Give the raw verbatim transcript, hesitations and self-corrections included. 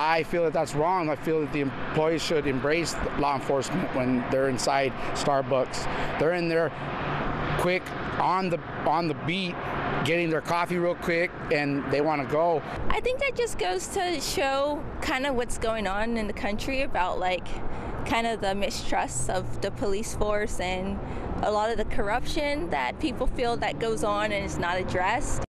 I feel that that's wrong. I feel that the employees should embrace law enforcement when they're inside Starbucks. They're in there quick, on the on the beat, getting their coffee real quick, and they want to go. I think that just goes to show kind of what's going on in the country about like kind of the mistrust of the police force and a lot of the corruption that people feel that goes on and is not addressed.